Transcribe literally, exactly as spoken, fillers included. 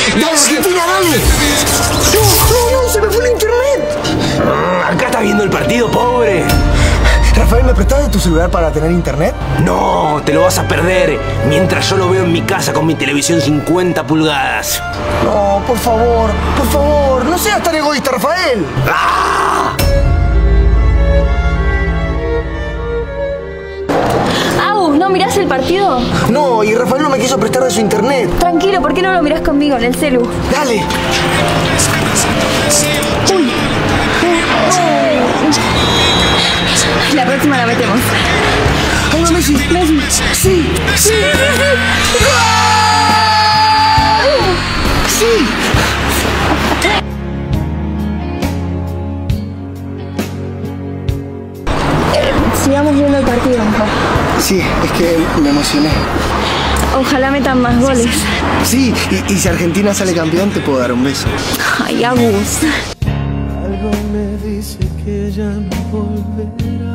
¡Dale, Argentina, dale! ¡No, no, no! ¡Se me fue el internet! Acá está viendo el partido, pobre. Rafael, ¿me prestaste tu celular para tener internet? No, te lo vas a perder mientras yo lo veo en mi casa con mi televisión cincuenta pulgadas. No, por favor, por favor, no seas tan egoísta, Rafael. ¡Ah! Agus, ¿no mirás el partido? No, y Rafael no me quiso prestar de su internet. Tranquilo, ¿por qué no lo mirás conmigo en el celu? Dale. Uy. La próxima la metemos. ¡Ahí va Messi! Messi. ¡Sí! ¡Sí! ¡Sí! ¡Sí! ¡Sí! Sigamos viendo el partido mejor. Sí, es que me emocioné. Ojalá metan más goles. Sí, y, y si Argentina sale campeón te puedo dar un beso. Ay, Agus. Algo me dice que ya no volverá.